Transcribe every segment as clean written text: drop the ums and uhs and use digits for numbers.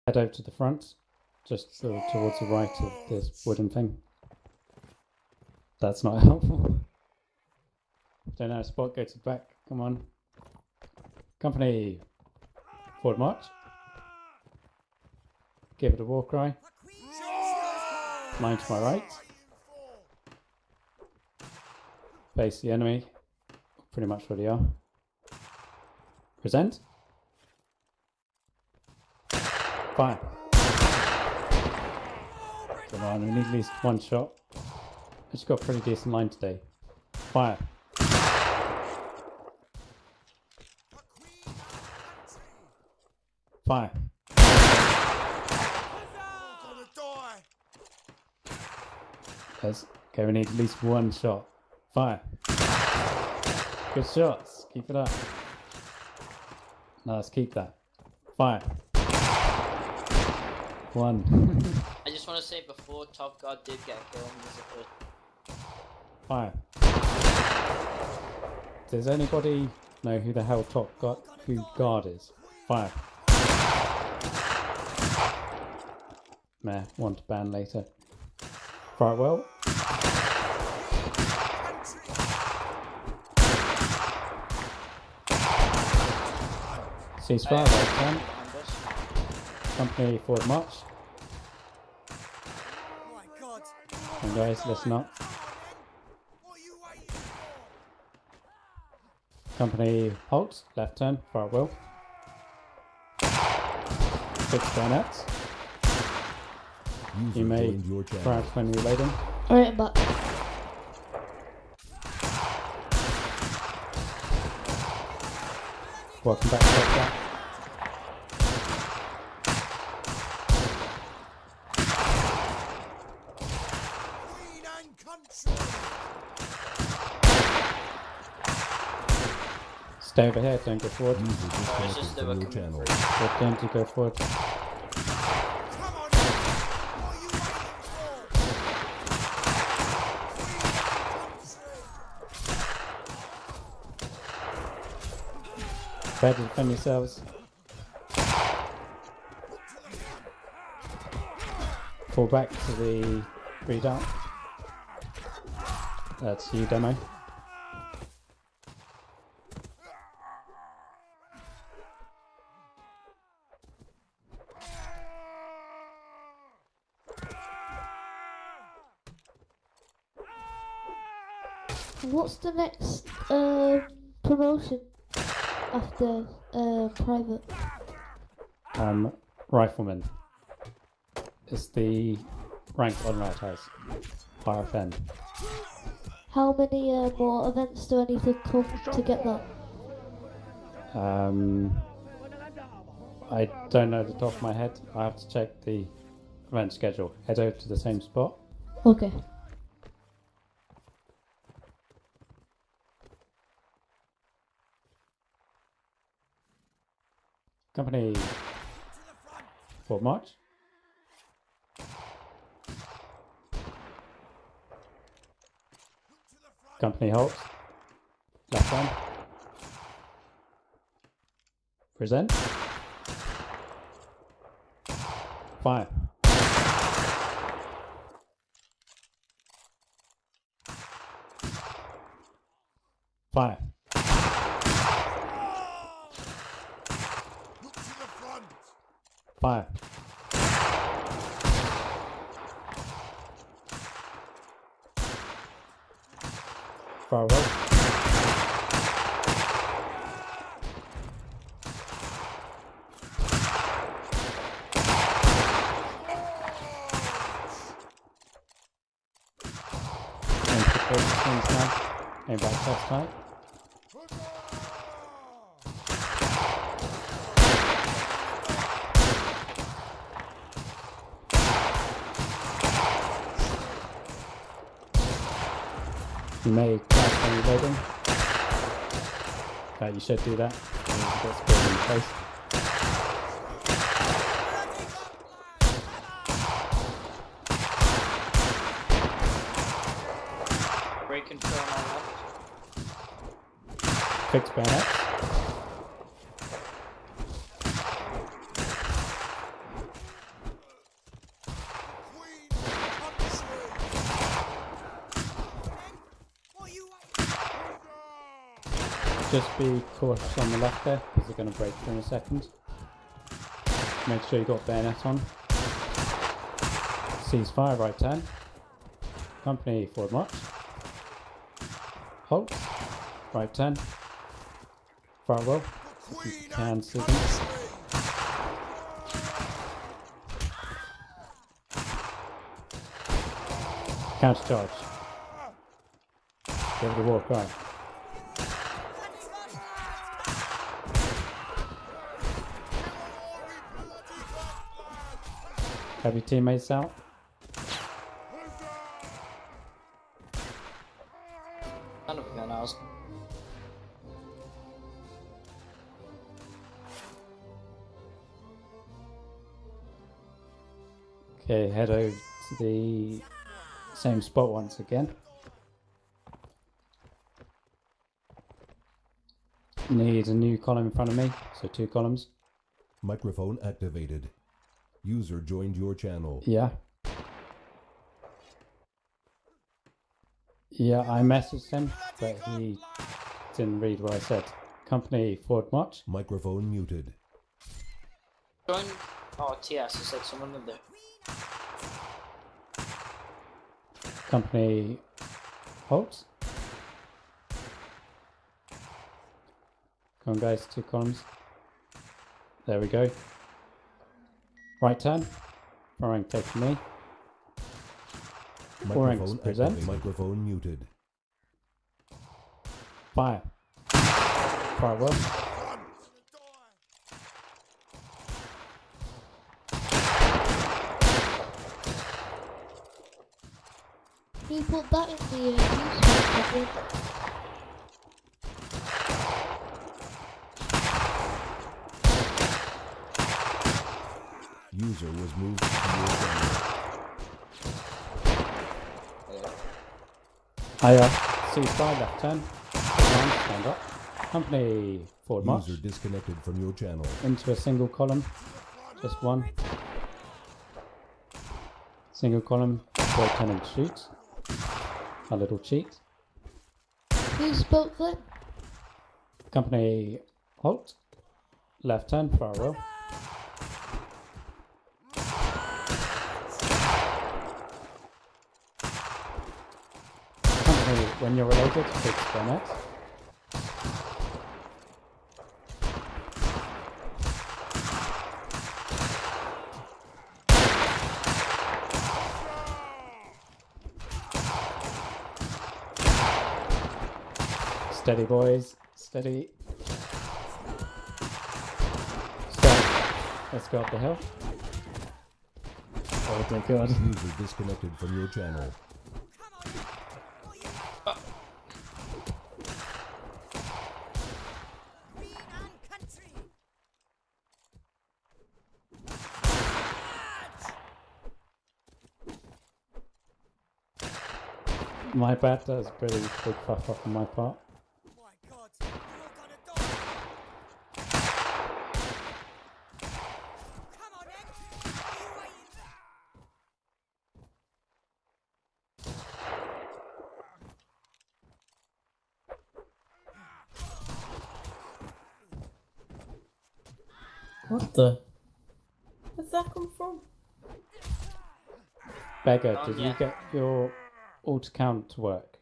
Head over to the front, just towards the right of this wooden thing. That's not helpful. Don't know, spot, go to the back, come on. Company, forward march. Give it a war cry. Line to my right. Face the enemy. Pretty much where they are. Present. Fire. Come on, we need at least one shot. It's got a pretty decent line today. Fire. Fire. Yes. Okay, we need at least one shot. Fire. Good shots. Keep it up. No, let's keep that. Fire. One. I just want to say before Top God did get a kill, he was a good. Fire. Does anybody know who the hell Top God, who guard is? Fire. Meh, want to ban later. Fire well. Ceasefire, right turn. Company forward march. And guys, listen up. Company halt, left turn, fire well. 6 bayonets. You may crash when reloading. Alright, but Welcome back to Top Gun. Stay over here, don't go forward. It's just that we're coming through. We're going to go forward. Prepare to defend yourselves. Fall back to the redoubt. That's you, demo. what's the next promotion after private? Rifleman. It's the rank Honor has. RFN. How many more events do I need to come to get that? I don't know the top of my head. I have to check the event schedule. Head over to the same spot. Okay. Company Fort March. Company halt. Left hand. Present. Fire. Fire. Fire. Far away. And put those things now. And back test tight. You may crash when reloading. You should do that. Gets burned in the face. Break control on our left. Fix bayonets. Just be cautious on the left there, because they're going to break through in a second. Make sure you got bayonet on. Ceasefire, right turn. Company, forward march. Halt. Right turn. Farewell. If you can see them. Counter charge. Give it a war cry. Have your teammates out? None of them can ask. Okay, head over to the same spot once again. Need a new column in front of me, so 2 columns. Microphone activated. User joined your channel. Yeah. Yeah, I messaged him, but he didn't read what I said. Company, forward march. Microphone muted. Join. Oh, TS, I said someone in there. Company, halt. Come on guys, 2 columns. There we go. Right turn. Firing taking me. 4 ranks Microphone present. activated. Microphone muted. Fire. Fire well. Can you put that in the news paper? User was moved to your channel. Ceasefire, left turn. Stand up. Company, forward march. User disconnected from your channel. Into a single column. Just 1. Single column. Forward turn and shoot. A little cheat. Who spoke then? Company, halt. Left turn, farewell. Company, when you're reloaded, fix bayonet. Steady, boys. Steady. Stop. Let's go up the hill. Oh my god. User disconnected from your channel. My bad, that was a pretty big fuck up on my part. What the? Where'd that come from? Beggar, Oh, did yeah. you get your alt account to work?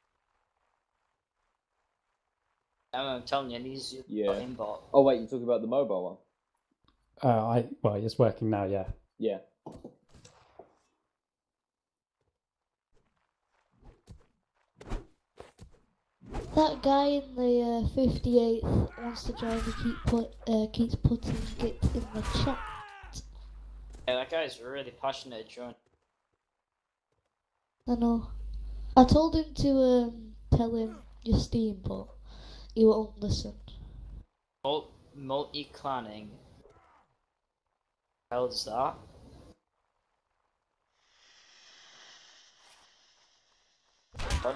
I'm telling you, it needs your Yeah. aimbot. Oh wait, you're talking about the mobile one? Well, it's working now, yeah. Yeah. That guy in the 58th wants to join. He keeps putting it in the chat. Yeah, that guy's really passionate, John. I know. I told him to tell him your Steam, but he won't listen. Multi-clanning. How is that? What?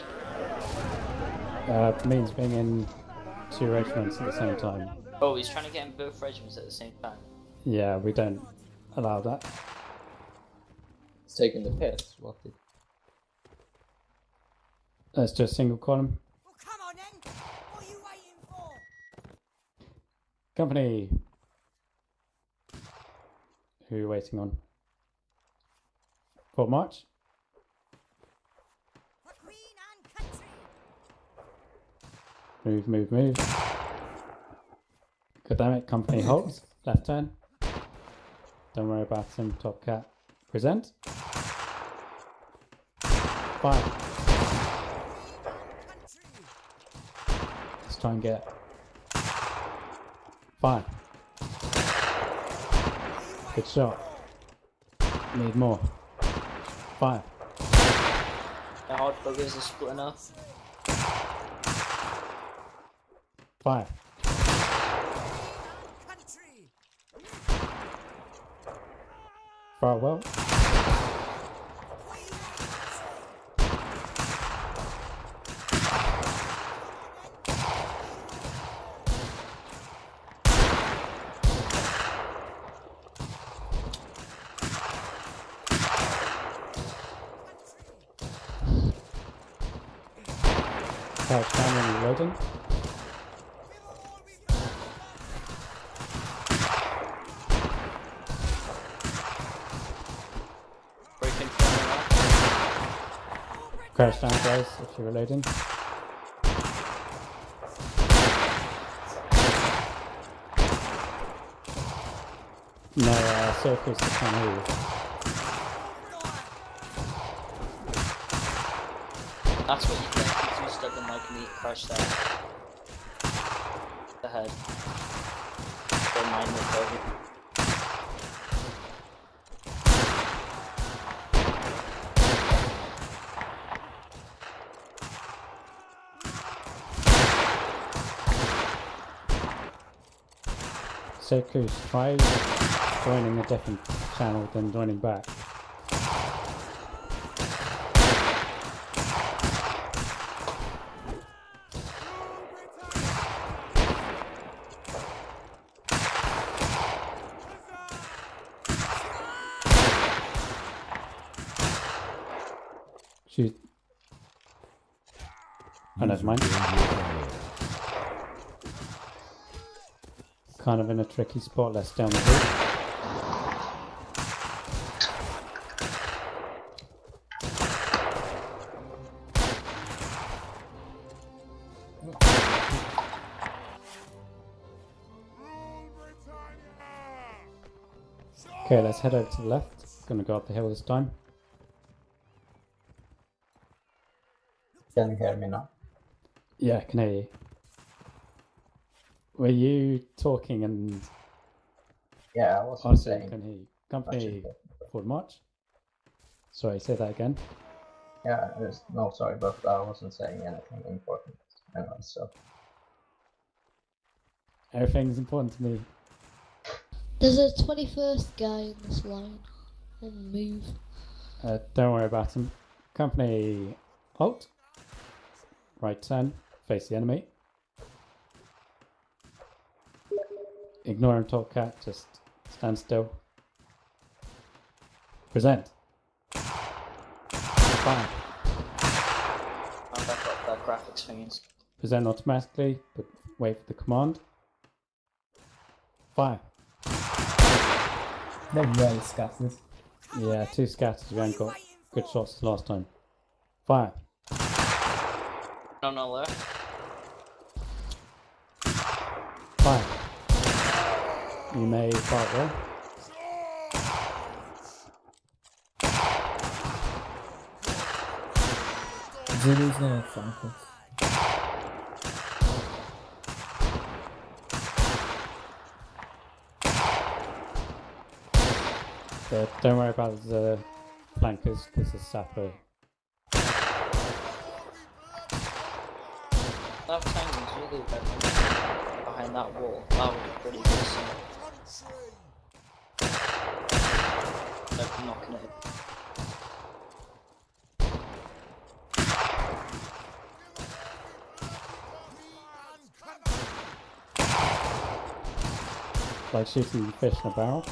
Means being in 2 regiments at the same time. Oh, he's trying to get in both regiments at the same time. Yeah, we don't allow that. It's taking the piss. What the... That's just single column. Well, come on then. What are you waiting for? Company. Who are you waiting on? Fort March? Move, move, move. God damn it, company holds. Left turn. Don't worry about him, Top Cat. Present. Fire. Let's try and get. Fire. Good shot. Need more. Fire. The hard buggers are splitting up. Fire. Fire well. Crouch down when you're loading. Breaking from Crouch down, guys, if you're reloading. No, circles the can't hear. That's what you think if you stuck in like meat crush that. The head. Don't mind the over. Circles, try joining a different channel than joining back. Shoot. Oh, never mind. Kind of in a tricky spot, let's down the road. Okay, let's head over to the left. Gonna go up the hill this time. Can you hear me now? Yeah, I can hear you. Were you talking and Yeah, I wasn't honestly saying can hear you? much Company important. Fort March? Sorry, say that again. Yeah, no, sorry, but I wasn't saying anything important. Anyway, so Everything's important to me. There's a 21st guy in this line. On move. Don't worry about him. Company halt. Right turn. Face the enemy. Ignore him, Top Cat. Just stand still. Present. Fire. I'm back up that graphics thing. Present automatically, but wait for the command. Fire. They're very scattered. Yeah, 2 scatters. We haven't got good shots last time. Fire. No left. Fire. You may fight well. Zulu's gonna flank us. Don't worry about the flankers because the sapper. That time was really bad behind that wall. That was pretty good. Like knocking it. Like shooting fish in a barrel.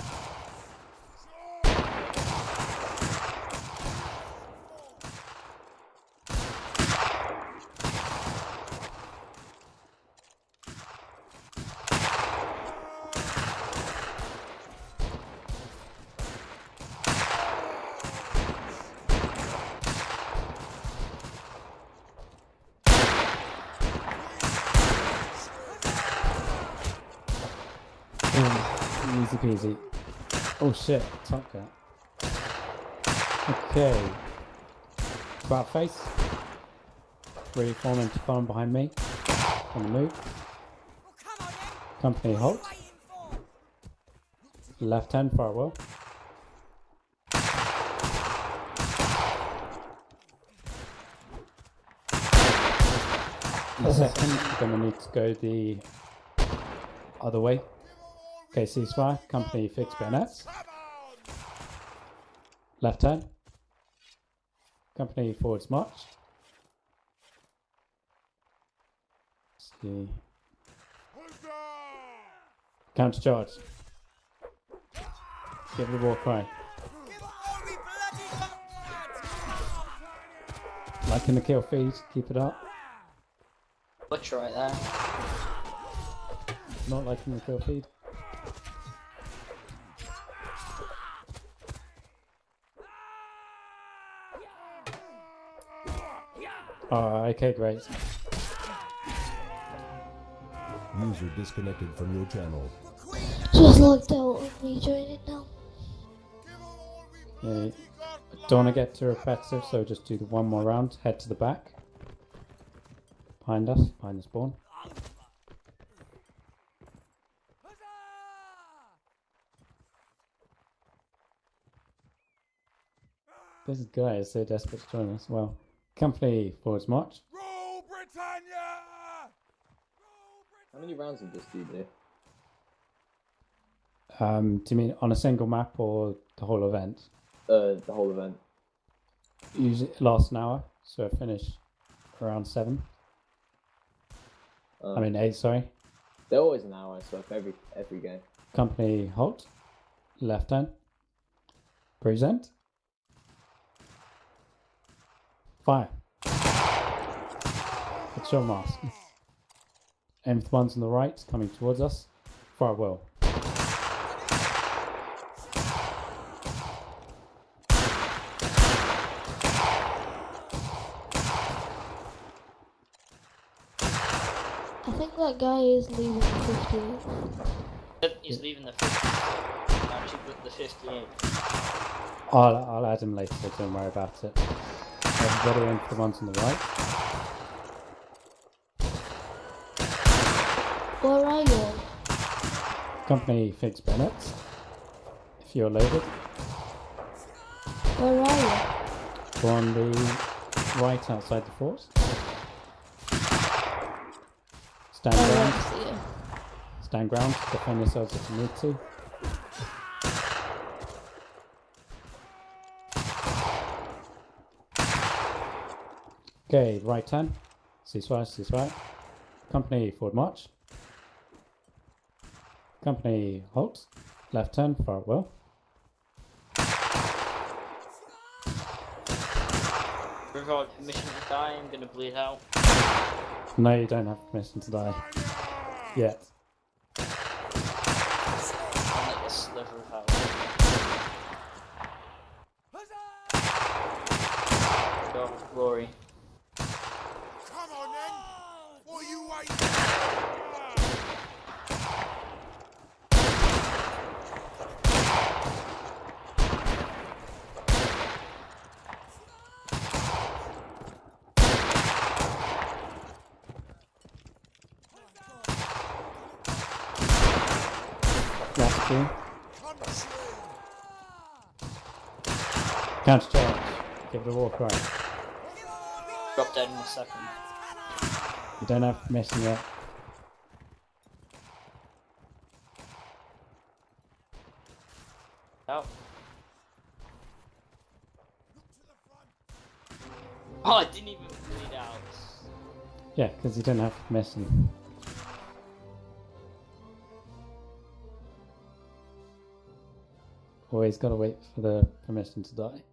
Easy peasy. Oh shit, Top Gun. Okay. About face. Ready for him to farm behind me. On the move. Company halt. Left hand farewell. In a second, we're gonna need to go the other way. Okay, ceasefire. Company fix bayonets. Left hand. Company forwards march. See. Counter charge. Give the war cry. Liking the kill feed, keep it up. Butcher right there. Not liking the kill feed. Oh, okay, great. User disconnected from your channel. Just logged out on me joining now. Yeah, don't want to get too repetitive, so just do the one more round. Head to the back. Behind us, behind the spawn. This guy is so desperate to join us. Well, company forwards march. Rule Britannia! How many rounds of this do you do? Do you mean on a single map or the whole event? The whole event. Usually it lasts an hour, so I finish around 7. I mean 8, sorry. They're always an hour, so if every game. Company halt. Left hand. Present. Fire. It's your mask. Aim for the ones on the right coming towards us. Fire well. I think that guy is leaving the 58th. He's leaving the 50. Actually, put the 58. I'll add him later, so don't worry about it. Everybody aim for the ones on the right. Where are you? Company fix bayonets. If you're loaded, Where are you? go on the right outside the fort. Stand Oh, ground. I see you. Stand ground. Defend yourselves if you need to. Okay, right turn. Ceasefire, ceasefire. Company forward march. Company halt. Left turn, fire well. Without permission to die, I'm gonna bleed out. No, you don't have permission to die. Yet. I'm like a sliver of health. Go, Rory. Come on then! What are you waiting Last two. for? Counter charge. Give it a war cry. Drop dead in a second. You don't have permission yet. Out. Oh, I didn't even bleed out. Yeah, because you don't have permission. Always gotta wait for the permission to die.